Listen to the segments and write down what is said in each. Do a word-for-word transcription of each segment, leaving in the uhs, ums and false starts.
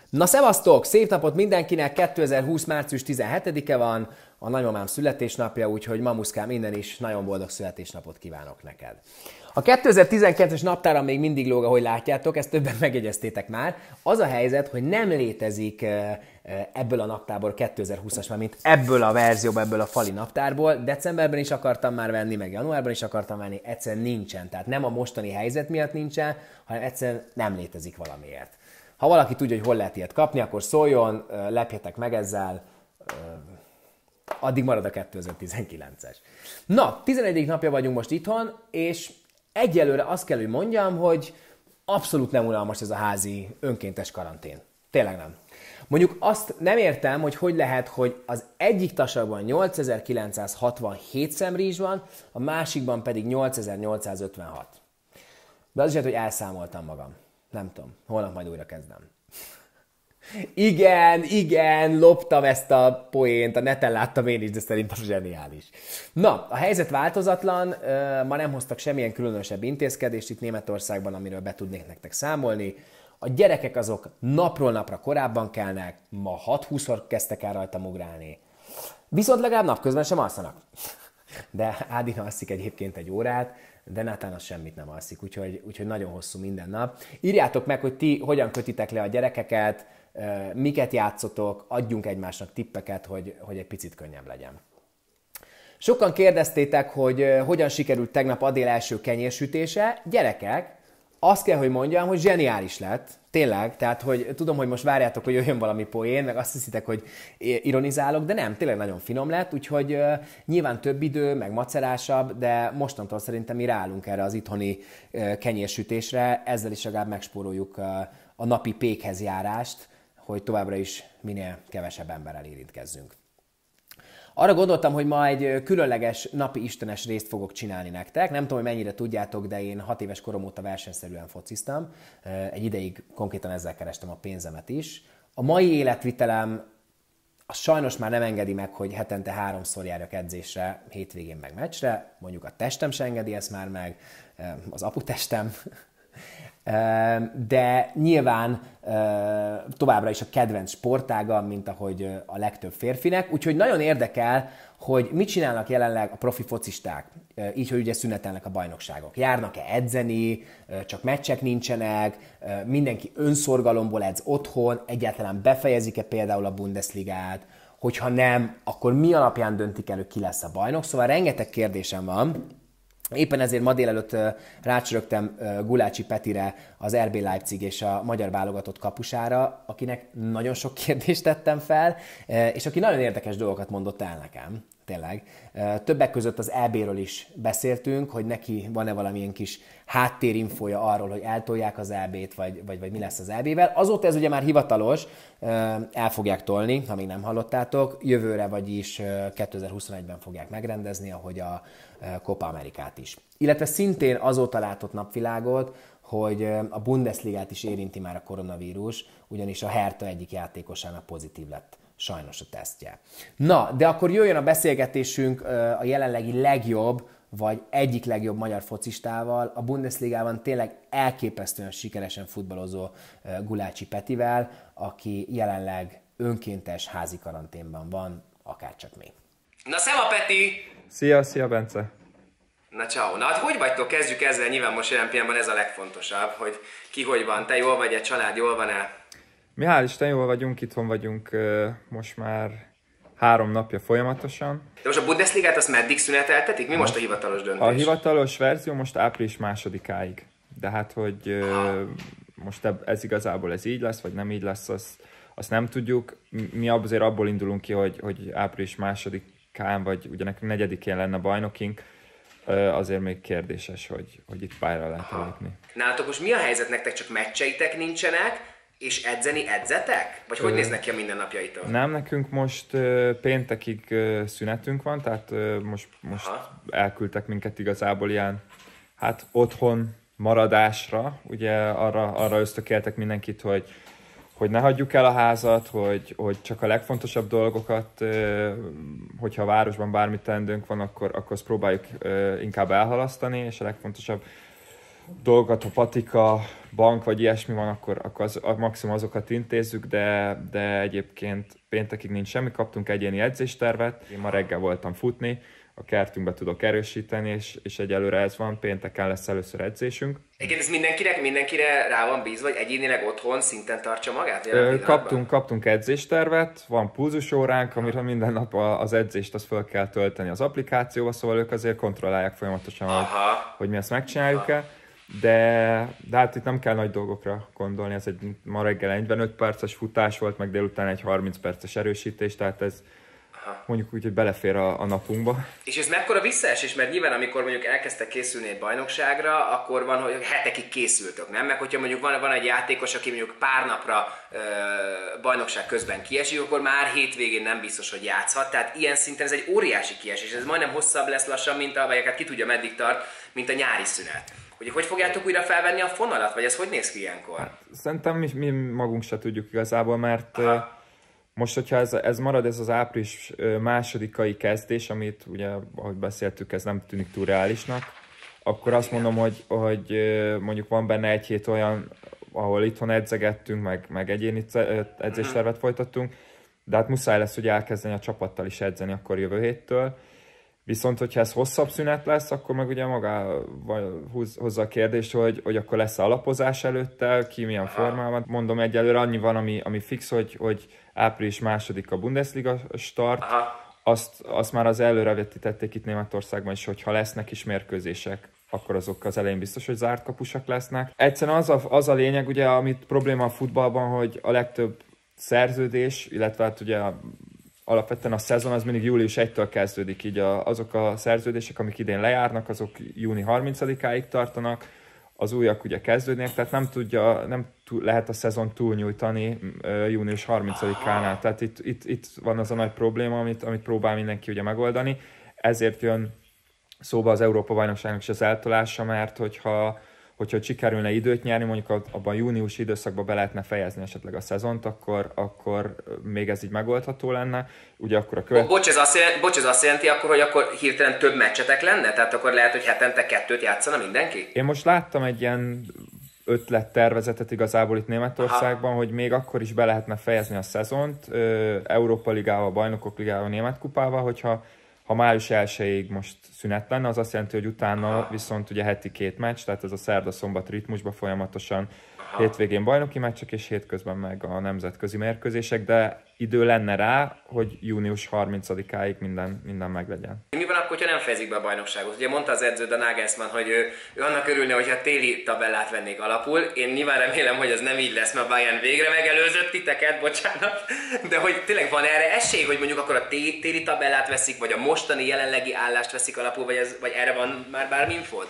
Na szevasztok! Szép napot mindenkinek! kétezer-húsz. március tizenhetedike van, a nagymamám születésnapja, úgyhogy mamuszkám innen is nagyon boldog születésnapot kívánok neked. A kétezer-tizenkettes naptáram még mindig lóg, ahogy látjátok, ezt többen megjegyeztétek már. Az a helyzet, hogy nem létezik ebből a naptárból kétezer-húszas, már mint ebből a verzióból, ebből a fali naptárból. Decemberben is akartam már venni, meg januárban is akartam venni, egyszerűen nincsen. Tehát nem a mostani helyzet miatt nincsen, hanem egyszerűen nem létezik valamiért. Ha valaki tudja, hogy hol lehet ilyet kapni, akkor szóljon, lepjetek meg ezzel, addig marad a kétezer-tizenkilences. Na, tizenegyedik napja vagyunk most itthon, és egyelőre azt kell, hogy mondjam, hogy abszolút nem unalmas ez a házi önkéntes karantén. Tényleg nem. Mondjuk azt nem értem, hogy hogy lehet, hogy az egyik tasakban nyolcezer-kilencszázhatvanhét szemrizs van, a másikban pedig nyolcezer-nyolcszázötvenhat. De az is lehet, hogy elszámoltam magam. Nem tudom, holnap majd újra kezdem. Igen, igen, loptam ezt a poént, a neten láttam én is, de szerintem zseniális. Na, a helyzet változatlan, ma nem hoztak semmilyen különösebb intézkedést itt Németországban, amiről be tudnék nektek számolni. A gyerekek azok napról napra korábban kelnek, ma hat húszkor kezdtek el rajta ugrálni. Viszont legalább napközben sem alszanak. De Ádina alszik egyébként egy órát, de Nátán az semmit nem alszik, úgyhogy, úgyhogy nagyon hosszú minden nap. Írjátok meg, hogy ti hogyan kötitek le a gyerekeket, miket játszotok, adjunk egymásnak tippeket, hogy, hogy egy picit könnyebb legyen. Sokan kérdeztétek, hogy hogyan sikerült tegnap Adél első kenyérsütése. Gyerekek, azt kell, hogy mondjam, hogy zseniális lett. Tényleg, tehát hogy tudom, hogy most várjátok, hogy jöjjön valami poén, meg azt hiszitek, hogy ironizálok, de nem, tényleg nagyon finom lett, úgyhogy uh, nyilván több idő, meg macerásabb, de mostantól szerintem mi ráállunk erre az itthoni uh, kenyérsütésre, ezzel is legalább megspóroljuk uh, a napi pékhez járást, hogy továbbra is minél kevesebb emberrel érintkezzünk. Arra gondoltam, hogy ma egy különleges napi istenes részt fogok csinálni nektek. Nem tudom, hogy mennyire tudjátok, de én hat éves korom óta versenyszerűen fociztam. Egy ideig konkrétan ezzel kerestem a pénzemet is. A mai életvitelem az sajnos már nem engedi meg, hogy hetente háromszor járjak edzésre, hétvégén meg meccsre. Mondjuk a testem se engedi ezt már meg, az aputestem. De nyilván továbbra is a kedvenc sportágam, mint ahogy a legtöbb férfinek, úgyhogy nagyon érdekel, hogy mit csinálnak jelenleg a profi focisták, így, hogy ugye szünetelnek a bajnokságok. Járnak-e edzeni, csak meccsek nincsenek, mindenki önszorgalomból edz otthon, egyáltalán befejezik-e például a Bundesligát, hogyha nem, akkor mi alapján döntik el, hogy ki lesz a bajnok, szóval rengeteg kérdésem van. Éppen ezért ma délelőtt rácsörögtem Gulácsi Petire, az er bé Leipzig és a magyar válogatott kapusára, akinek nagyon sok kérdést tettem fel, és aki nagyon érdekes dolgokat mondott el nekem, tényleg. Többek között az é béről is beszéltünk, hogy neki van-e valamilyen kis háttérinfója arról, hogy eltolják az é bét, vagy, vagy, vagy mi lesz az é bével. Azóta ez ugye már hivatalos, el fogják tolni, ha még nem hallottátok, jövőre, vagyis kétezer-huszonegyben fogják megrendezni, ahogy a Copa Amerikát is. Illetve szintén azóta látott napvilágot, hogy a Bundesligát is érinti már a koronavírus, ugyanis a Hertha egyik játékosának pozitív lett sajnos a tesztje. Na, de akkor jöjjön a beszélgetésünk a jelenlegi legjobb, vagy egyik legjobb magyar focistával, a Bundesligában tényleg elképesztően sikeresen futballozó Gulácsi Petivel, aki jelenleg önkéntes házi karanténban van, akárcsak mi. Na, szeva Peti! Szia, szia Bence! Na ciao. Na hát hogy vagytok? Kezdjük ezzel, nyilván most jelen pillanatban ez a legfontosabb, hogy ki hogy van, te jól vagy, a család jól van-e? Mi hál' Isten jól vagyunk, itthon vagyunk most már három napja folyamatosan. De most a Bundesligát azt meddig szüneteltetik? Mi most a hivatalos döntés? A hivatalos verzió most április másodikáig. De hát, hogy ha. most ez igazából ez így lesz, vagy nem így lesz, azt, azt nem tudjuk. Mi azért abból indulunk ki, hogy, hogy április másodikán, vagy ugye nekünk negyedikén lenne bajnokink, azért még kérdéses, hogy, hogy itt pályára lehet lépni. Nálatok most mi a helyzet, nektek csak meccseitek nincsenek, és edzeni edzetek? Vagy hogy Ö... néznek ki a mindennapjaitok? Nem, nekünk most uh, péntekig uh, szünetünk van, tehát uh, most, most elküldtek minket igazából ilyen, hát otthon maradásra, ugye arra, arra ösztökéltek mindenkit, hogy, hogy ne hagyjuk el a házat, hogy, hogy csak a legfontosabb dolgokat, uh, hogyha a városban bármit teendőnk van, akkor, akkor azt próbáljuk uh, inkább elhalasztani, és a legfontosabb dolgokat, ha patika, bank vagy ilyesmi van, akkor, akkor az, a maximum azokat intézzük, de, de egyébként péntekig nincs semmi, kaptunk egyéni edzéstervet, én ma reggel voltam futni, a kertünkbe tudok erősíteni, és, és egyelőre ez van, pénteken lesz először edzésünk. Egyébként ez mindenkinek, mindenkire rá van bízva, vagy egyénileg otthon szinten tartsa magát? Ö, kaptunk, kaptunk edzéstervet, van pulzusóránk, amire minden nap az edzést azt fel kell tölteni az applikációba, szóval ők azért kontrollálják folyamatosan, hogy, hogy mi ezt megcsináljuk-e. De, de hát itt nem kell nagy dolgokra gondolni, ez egy ma reggel negyvenöt perces futás volt, meg délután egy harminc perces erősítés, tehát ez aha. mondjuk úgy, hogy belefér a, a napunkba. És ez mekkora visszaesés, mert nyilván amikor mondjuk elkezdtek készülni egy bajnokságra, akkor van, hogy hetekig készültök, nem? Meg hogyha mondjuk van, van egy játékos, aki mondjuk pár napra ö, bajnokság közben kiesik, akkor már hétvégén nem biztos, hogy játszhat, tehát ilyen szinten ez egy óriási kiesés, ez majdnem hosszabb lesz lassan, mint a, vagy hát ki tudja meddig tart, mint a nyári szünet. Hogy hogy fogjátok újra felvenni a fonalat, vagy ez hogy néz ki ilyenkor? Hát, szerintem mi, mi magunk se tudjuk igazából, mert aha. most, hogyha ez, ez marad, ez az április másodikai kezdés, amit ugye, ahogy beszéltük, ez nem tűnik túl reálisnak, akkor azt mondom, hogy, hogy mondjuk van benne egy hét olyan, ahol itthon edzegettünk, meg, meg egyéni edzéstervet folytattunk, de hát muszáj lesz, hogy elkezdeni a csapattal is edzeni akkor jövő héttől. Viszont, hogyha ez hosszabb szünet lesz, akkor meg ugye maga hozza a kérdést, hogy, hogy akkor lesz alapozás előtte, ki milyen formában. Mondom, egyelőre annyi van, ami, ami fix, hogy, hogy április második a Bundesliga start. Azt, azt már az előrevetítették itt Németországban is, hogy ha lesznek is mérkőzések, akkor azok az elején biztos, hogy zárt kapusak lesznek. Egyszerűen az a, az a lényeg, ugye, amit probléma a futballban, hogy a legtöbb szerződés, illetve hát ugye alapvetően a szezon az mindig július elsejétől kezdődik, így a, azok a szerződések, amik idén lejárnak, azok június harmincadikáig tartanak, az újak ugye kezdődnek, tehát nem tudja, nem túl, lehet a szezon túlnyújtani uh, június harmincadikánál. Tehát itt, itt, itt van az a nagy probléma, amit, amit próbál mindenki ugye megoldani. Ezért jön szóba az Európa-bajnokságnak is az eltolása, mert hogyha hogyha sikerülne időt nyerni, mondjuk abban a júniusi időszakban be lehetne fejezni esetleg a szezont, akkor, akkor még ez így megoldható lenne. Ugye akkor a követ... Bocs, ez azt jelenti, bocs, ez azt jelenti akkor, hogy akkor hirtelen több meccsetek lenne? Tehát akkor lehet, hogy hetente kettőt játszana mindenki? Én most láttam egy ilyen ötlettervezetet igazából itt Németországban, aha. hogy még akkor is be lehetne fejezni a szezont Európa Ligával, Bajnokok Ligával, Német Kupával, hogyha ha május elsejéig most szünet lenne, az azt jelenti, hogy utána viszont ugye heti két meccs, tehát ez a szerda-szombat ritmusban folyamatosan aha. hétvégén bajnoki meccsek, és hétközben meg a nemzetközi mérkőzések, de idő lenne rá, hogy június harmincadikáig minden, minden meglegyen. Mi van akkor, hogyha nem fejezik be a bajnokságot? Ugye mondta az edződ, a Nagelsmann, hogy ő, ő annak örülne, hogyha a téli tabellát vennék alapul. Én nyilván remélem, hogy ez nem így lesz, mert Bayern végre megelőzött titeket, bocsánat. De hogy tényleg van erre esély, hogy mondjuk akkor a téli tabellát veszik, vagy a mostani jelenlegi állást veszik alapul, vagy, ez, vagy erre van már bármi infód?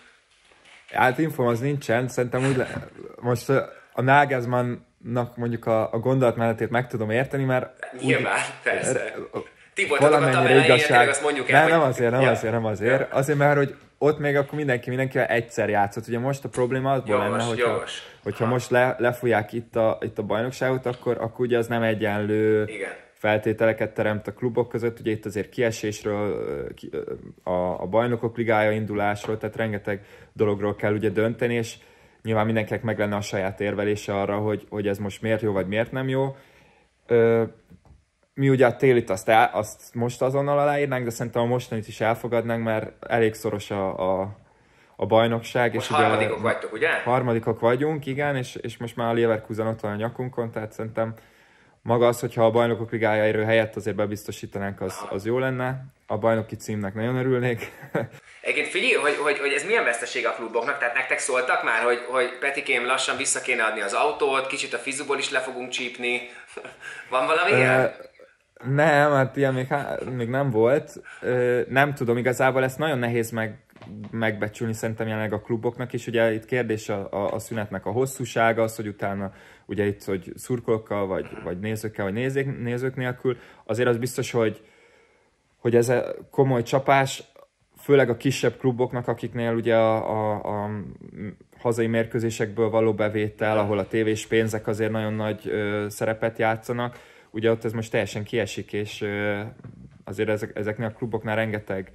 Hát infóm az nincsen, szerintem úgy le... most a Nagelsmannnak mondjuk a, a gondolatmenetét meg tudom érteni, mert... Nyilván, úgy, persze. Ti voltatok a tabellán, igazság... azt mondjuk el, nem, hogy... nem azért, nem ja. azért, nem azért. Ja. Azért, mert hogy ott még akkor mindenki mindenkivel egyszer játszott. Ugye most a probléma azból jogos, lenne, hogyha, hogyha most le, lefújják itt a, itt a bajnokságot, akkor, akkor ugye az nem egyenlő igen. feltételeket teremt a klubok között. Ugye itt azért kiesésről, a, a bajnokok ligája indulásról, tehát rengeteg dologról kell ugye dönteni, és nyilván mindenkinek meg lenne a saját érvelése arra, hogy, hogy ez most miért jó, vagy miért nem jó. Ö, mi ugye a télit azt, el, azt most azonnal aláírnánk, de szerintem a mostanit is elfogadnánk, mert elég szoros a, a, a bajnokság. Most és harmadikok ugye, vagytok, ugye? Harmadikok vagyunk, igen, és, és most már a Leverkusen ott van a nyakunkon, tehát szerintem maga az, hogyha a bajnokok ligájáról helyett azért bebiztosítanánk, az, az jó lenne. A bajnoki címnek nagyon örülnék. Egyébként figyelj, hogy, hogy, hogy ez milyen veszteség a kluboknak, tehát nektek szóltak már, hogy, hogy Petikém, lassan vissza kéne adni az autót, kicsit a fizuból is le fogunk csípni. Van valami ilyen? Uh, nem, hát ilyen még, még nem volt. Uh, nem tudom, igazából ezt nagyon nehéz meg, megbecsülni szerintem jelenleg a kluboknak is. Ugye itt kérdés a, a, a szünetnek a hosszúsága, az, hogy utána ugye itt, hogy szurkolókkal, vagy, vagy nézőkkel, vagy nézők, nézők nélkül. Azért az biztos, hogy, hogy ez a komoly csapás, főleg a kisebb kluboknak, akiknél ugye a, a, a hazai mérkőzésekből való bevétel, ahol a tévés pénzek azért nagyon nagy ö, szerepet játszanak, ugye ott ez most teljesen kiesik, és ö, azért ezek, ezeknél a kluboknál rengeteg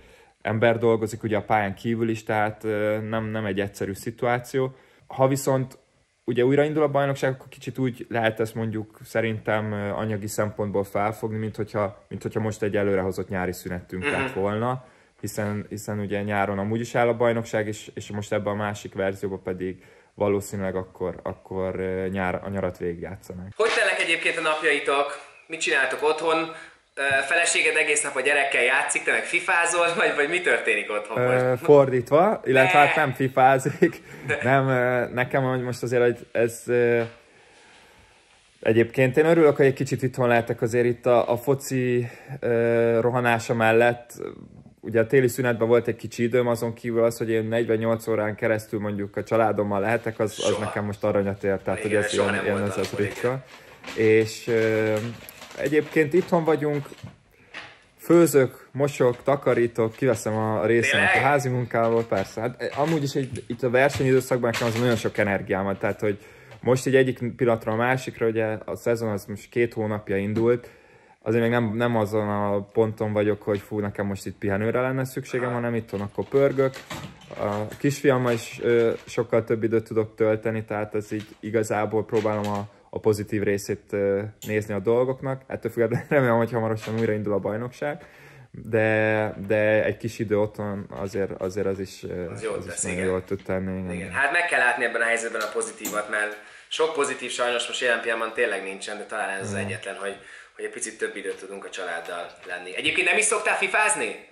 ember dolgozik ugye a pályán kívül is, tehát nem, nem egy egyszerű szituáció. Ha viszont ugye újraindul a bajnokság, akkor kicsit úgy lehet ezt mondjuk szerintem anyagi szempontból felfogni, mint hogyha, mint hogyha most egy előrehozott nyári szünetünk lett volna, hiszen, hiszen ugye nyáron amúgy is áll a bajnokság, és, és most ebben a másik verzióban pedig valószínűleg akkor, akkor nyár, a nyarat végigjátszanak. Hogy telnek egyébként a napjaitok? Mit csináltok otthon? Feleséged egész nap a gyerekkel játszik, te meg fifázol, vagy, vagy mi történik otthon most? Fordítva, illetve hát nem fifázik. Nem, nekem most azért ez... Egyébként én örülök, hogy egy kicsit itthon lehetek azért itt a, a foci rohanása mellett. Ugye a téli szünetben volt egy kicsi időm, azon kívül az, hogy én negyvennyolc órán keresztül mondjuk a családommal lehetek, az, az nekem most aranyat ért, tehát hogy ez ilyen, ilyen az, az ritka. És uh, egyébként itthon vagyunk, főzök, mosok, takarítok, kiveszem a részemet a házi munkából, persze. Hát, amúgy is egy, itt a versenyidőszakban nekem az nagyon sok energiám, tehát hogy most így egyik pillanatra a másikra, ugye a szezon az most két hónapja indult, azért még nem, nem azon a ponton vagyok, hogy fú, nekem most itt pihenőre lenne szükségem, hanem itthon akkor pörgök. A kisfiammal is ö, sokkal több időt tudok tölteni, tehát ez így igazából próbálom a, a pozitív részét ö, nézni a dolgoknak. Ettől függetlenül remélem, hogy hamarosan újraindul a bajnokság, de, de egy kis idő otthon azért, azért az is, az az is nagyon jól tud tenni. Igen. Igen. Hát meg kell látni ebben a helyzetben a pozitívat, mert sok pozitív sajnos most jelen pillanatban tényleg nincsen, de talán ez az egyetlen, hogy hogy egy picit több időt tudunk a családdal lenni. Egyébként nem is szoktál fifázni?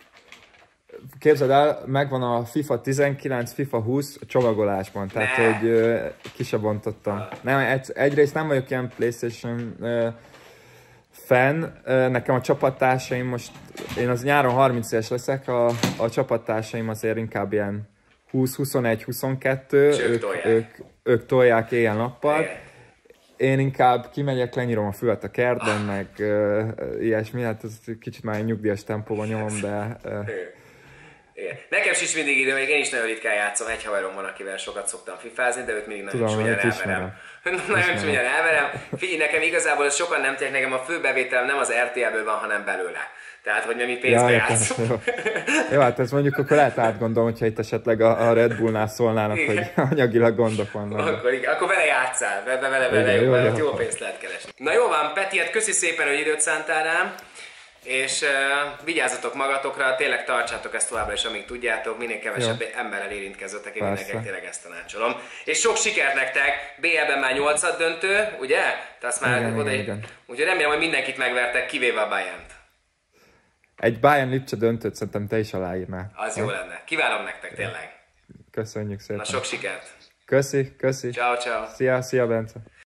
Képzeld el, megvan a FIFA tizenkilenc, FIFA húsz csomagolásban, tehát ne. hogy uh, ki se bontottam. Ah. Nem, egy, egyrészt nem vagyok ilyen PlayStation uh, fan, uh, nekem a csapattársaim most, én az nyáron harminc éves leszek, a, a csapattársaim azért inkább ilyen húsz, huszonegy, huszonkettő, ők, ők, tolják. ők, ők tolják éjjel-nappal. Én inkább kimegyek, lenyírom a fület a kertben, ah. meg uh, ilyesmi, hát ez kicsit már egy nyugdíjas tempóban nyomom, de... Uh... Igen. Nekem is mindig idő, még én is nagyon ritkán játszom, egy haverom van, akivel sokat szoktam fifázni, de őt mindig nagyon csúnyán elverem. Nagyon csúnyán elverem. Figyelj, nekem igazából sokan nem tudják, nekem a fő bevételem nem az er té el-ből van, hanem belőle. Tehát, hogy mi pénzbe ja, játszunk. Jó. jó, hát ezt mondjuk akkor lehet átgondolom, hogyha itt esetleg a, a Red Bullnál szólnának, igen. hogy anyagilag gondok vannak. Akkor, igen, akkor vele játszál, vele, vele, vele igen, jó, jó, jó, jó pénzt lehet keresni. Na jó van, Peti, hát köszi szépen, hogy időt szántál rám, és uh, vigyázzatok magatokra, tényleg tartsátok ezt továbbra is, amíg tudjátok, minél kevesebb jó. emberrel érintkezzetek, én mindenkinek tényleg ezt tanácsolom. És sok sikert nektek, bé el-ben már nyolcad döntő, ugye? Te azt már igen, oda, igen, igen. Úgyhogy remélem, hogy mindenkit megvertek, kivéve a Bayernt. Egy Bayern Lipcse döntőt szerintem te is aláírnál. Az jó lenne. Kívánom nektek, tényleg. Köszönjük szépen. Na sok sikert. Köszi, köszi. Ciao, ciao. Szia, szia Bence.